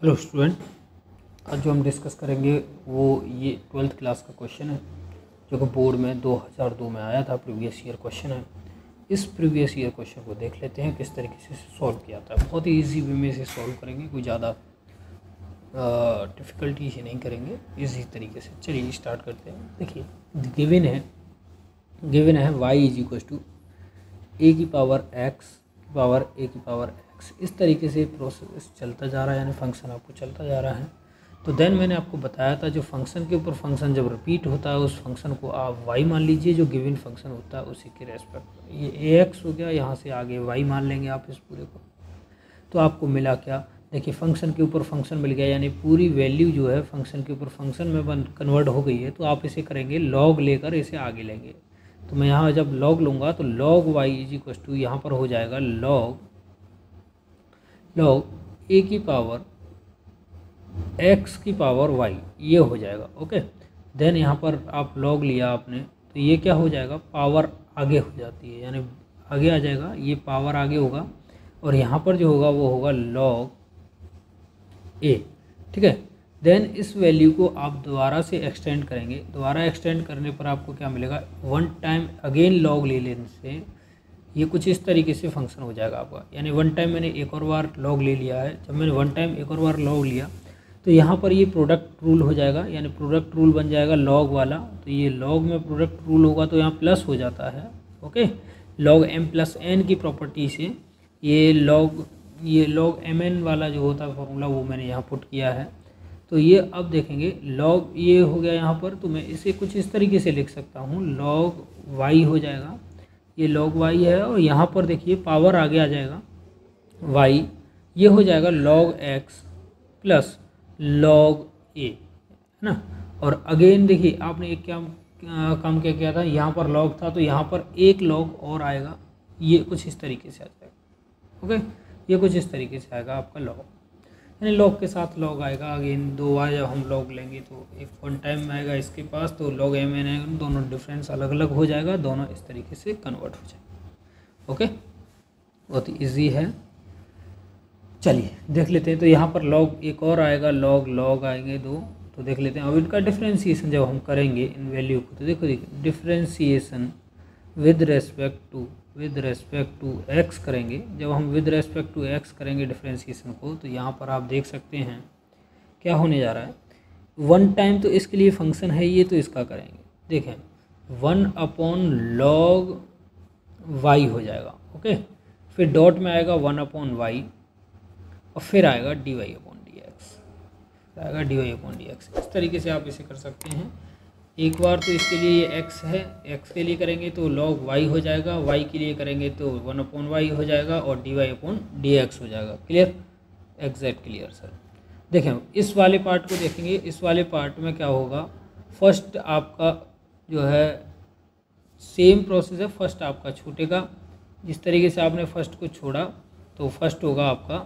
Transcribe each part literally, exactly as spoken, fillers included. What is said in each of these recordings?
Hello student, आज जो हम डिस्कस करेंगे वो ये ट्वेल्थ क्लास का क्वेश्चन है जो कि बोर्ड में दो हज़ार दो में आया था। प्रीवियस ईयर क्वेश्चन है। इस प्रीवियस ईयर क्वेश्चन को देख लेते हैं किस तरीके से सॉल्व किया था। बहुत ही इजी वे में से सॉल्व करेंगे, कोई ज़्यादा डिफ़िकल्टी से नहीं करेंगे, इजी तरीके से। चलिए स्टार्ट करते हैं। देखिए गिवन है गिवन है y is equal to a की पावर एक्स की पावर ए की पावर एक्स। इस तरीके से प्रोसेस चलता जा रहा है, यानी फंक्शन आपको चलता जा रहा है। तो देन मैंने आपको बताया था जो फंक्शन के ऊपर फंक्शन जब रिपीट होता है उस फंक्शन को आप वाई मान लीजिए, जो गिवन फंक्शन होता है उसी के रेस्पेक्ट। ये ए एक्स हो गया, यहाँ से आगे वाई मान लेंगे आप इस पूरे को। तो आपको मिला क्या? देखिए फंक्शन के ऊपर फंक्शन मिल गया, यानी पूरी वैल्यू जो है फंक्शन के ऊपर फंक्शन में बन कन्वर्ट हो गई है। तो आप इसे करेंगे लॉग लेकर इसे आगे लेंगे। तो मैं यहाँ जब लॉग लूँगा तो log y is equal to यहाँ पर हो जाएगा लॉग लॉग ए की पावर एक्स की पावर वाई, ये हो जाएगा। ओके, देन यहाँ पर आप लॉग लिया आपने तो ये क्या हो जाएगा, पावर आगे हो जाती है, यानी आगे आ जाएगा, ये पावर आगे होगा और यहाँ पर जो होगा वो होगा लॉग ए। ठीक है, देन इस वैल्यू को आप दोबारा से एक्सटेंड करेंगे। दोबारा एक्सटेंड करने पर आपको क्या मिलेगा, वन टाइम अगेन लॉग ले लेने से ये कुछ इस तरीके से फंक्शन हो जाएगा आपका। यानी वन टाइम मैंने एक और बार लॉग ले लिया है। जब मैंने वन टाइम एक और बार लॉग लिया तो यहाँ पर ये प्रोडक्ट रूल हो जाएगा, यानी प्रोडक्ट रूल बन जाएगा लॉग वाला। तो ये लॉग में प्रोडक्ट रूल होगा तो यहाँ प्लस हो जाता है। Okay, log m plus n की प्रॉपर्टी से ये लॉग ये लॉग एम एन वाला जो होता है फॉर्मूला वो मैंने यहाँ पुट किया है। तो ये अब देखेंगे लॉग ये हो गया यहाँ पर, तो मैं इसे कुछ इस तरीके से लिख सकता हूँ, लॉग वाई हो जाएगा, ये लॉग वाई है। और यहाँ पर देखिए पावर आगे आ जाएगा वाई, ये हो जाएगा log x plus log a, है ना। और अगेन देखिए आपने एक क्या काम क्या किया था, यहाँ पर लॉग था तो यहाँ पर एक लॉग और आएगा, ये कुछ इस तरीके से आ जाएगा। ओके, ये कुछ इस तरीके से आएगा आपका लॉग, यानी लॉग के साथ लॉग आएगा। अगेन दो बार जब हम लॉग लेंगे तो एक वन टाइम में आएगा इसके पास, तो लॉग एम एन है, दोनों डिफरेंस अलग अलग हो जाएगा, दोनों इस तरीके से कन्वर्ट हो जाएगा। ओके, बहुत ईजी है। चलिए देख लेते हैं। तो यहाँ पर लॉग एक और आएगा, लॉग लॉग आएंगे दो। तो देख लेते हैं अब इनका डिफ्रेंसीसन जब हम करेंगे इन वैल्यू को। तो देखो देखिए differentiation with respect to with respect to x करेंगे। जब हम विद रेस्पेक्ट टू एक्स करेंगे डिफ्रेंसीसन को, तो यहाँ पर आप देख सकते हैं क्या होने जा रहा है। वन टाइम तो इसके लिए फंक्शन है ये, तो इसका करेंगे। देखें वन अपॉन लॉग वाई हो जाएगा। ओके, फिर डॉट में आएगा वन अपॉन वाई और फिर आएगा d y upon d x, आएगा d y upon d x. इस तरीके से आप इसे कर सकते हैं। एक बार तो इसके लिए ये x है, x के लिए करेंगे तो log y हो जाएगा, y के लिए करेंगे तो वन अपॉन वाई हो जाएगा और d y upon d x हो जाएगा। Clear, exact clear sir. देखें इस वाले पार्ट को देखेंगे। इस वाले पार्ट में क्या होगा, फर्स्ट आपका जो है सेम प्रोसेस है, फर्स्ट आपका छूटेगा। जिस तरीके से आपने फर्स्ट को छोड़ा तो फर्स्ट होगा आपका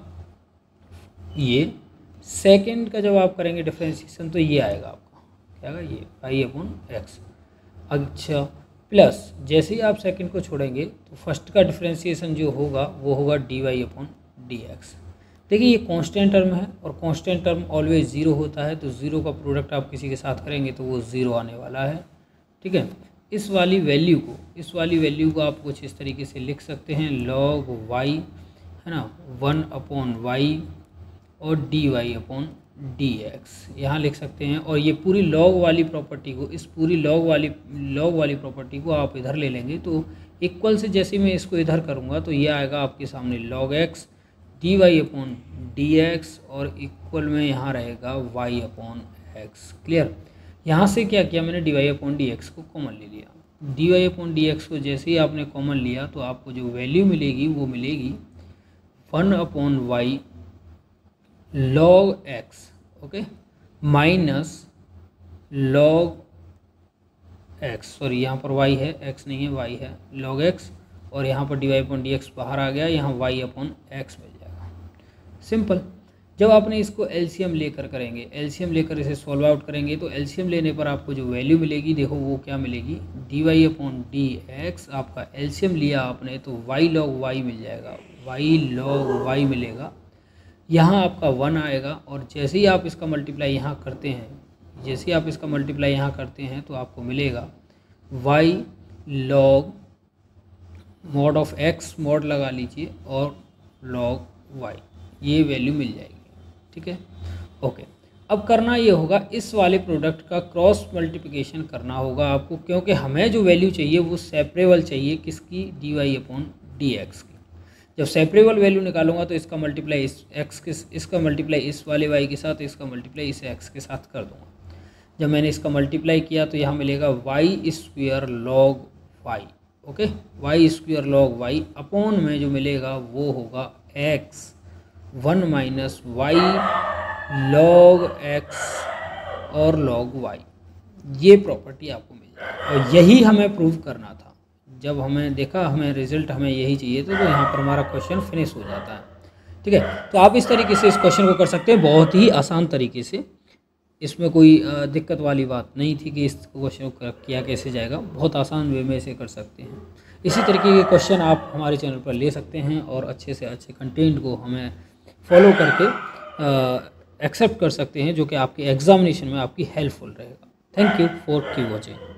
ये। सेकेंड का जब आप करेंगे डिफ्रेंशिएशन तो ये आएगा आपका, क्या आएगा, ये वाई अपॉन एक्स। अच्छा, प्लस जैसे ही आप सेकंड को छोड़ेंगे तो फर्स्ट का डिफरेंशिएशन जो होगा वो होगा d y upon d x. देखिए ये कांस्टेंट टर्म है और कांस्टेंट टर्म ऑलवेज ज़ीरो होता है, तो ज़ीरो का प्रोडक्ट आप किसी के साथ करेंगे तो वो ज़ीरो आने वाला है। ठीक है, इस वाली वैल्यू को इस वाली वैल्यू को आप कुछ इस तरीके से लिख सकते हैं, लॉग वाई है ना, वन अपॉन वाई और d y upon d x यहाँ लिख सकते हैं। और ये पूरी लॉग वाली प्रॉपर्टी को इस पूरी लॉग वाली लॉग वाली प्रॉपर्टी को आप इधर ले लेंगे तो इक्वल से जैसे मैं इसको इधर करूँगा तो ये आएगा आपके सामने log x d y upon d x और इक्वल में यहाँ रहेगा वाई अपॉन एक्स। क्लियर, यहाँ से क्या किया मैंने, d y upon d x को कॉमन ले लिया। D y upon d x को जैसे ही आपने कॉमन लिया तो आपको जो वैल्यू मिलेगी वो मिलेगी one upon y log x, okay, minus log x, sorry यहाँ पर y है, x नहीं है, y है, log x और यहाँ पर d y upon d x बाहर आ गया, यहाँ y अपॉन एक्स मिल जाएगा। सिंपल। जब आपने इसको एलसीएम लेकर करेंगे, एलसीएम लेकर इसे सॉल्व आउट करेंगे तो एलसीएम लेने पर आपको जो वैल्यू मिलेगी देखो वो क्या मिलेगी, d y upon d x. आपका एलसीएम लिया आपने तो y log y मिल जाएगा, y log y मिलेगा, यहाँ आपका वन आएगा, और जैसे ही आप इसका मल्टीप्लाई यहाँ करते हैं जैसे ही आप इसका मल्टीप्लाई यहाँ करते हैं तो आपको मिलेगा y log mod of x, mod लगा लीजिए, और log y, ये वैल्यू मिल जाएगी। ठीक है, ओके। अब करना ये होगा, इस वाले प्रोडक्ट का क्रॉस मल्टीप्लिकेशन करना होगा आपको, क्योंकि हमें जो वैल्यू चाहिए वो सेपरेबल चाहिए, किसकी, d y upon d x की। जब सेपरेबल वैल्यू निकालूंगा तो इसका मल्टीप्लाई इस एक्स के इसका मल्टीप्लाई इस वाले वाई के साथ, इसका मल्टीप्लाई इस एक्स के साथ कर दूंगा। जब मैंने इसका मल्टीप्लाई किया तो यहाँ मिलेगा y square log y, okay, y square log y upon में जो मिलेगा वो होगा x one minus y log x और लॉग वाई। ये प्रॉपर्टी आपको मिल जाएगी, और यही हमें प्रूव करना था। जब हमें देखा हमें रिजल्ट हमें यही चाहिए था, तो यहाँ पर हमारा क्वेश्चन फिनिश हो जाता है। ठीक है, तो आप इस तरीके से इस क्वेश्चन को कर सकते हैं, बहुत ही आसान तरीके से। इसमें कोई दिक्कत वाली बात नहीं थी कि इस क्वेश्चन को किया कैसे जाएगा, बहुत आसान वे में इसे कर सकते हैं। इसी तरीके के क्वेश्चन आप हमारे चैनल पर ले सकते हैं, और अच्छे से अच्छे कंटेंट को हमें फॉलो करके एक्सेप्ट कर सकते हैं, जो कि आपके एग्जामिनेशन में आपकी हेल्पफुल रहेगा। थैंक यू फॉर की वॉचिंग।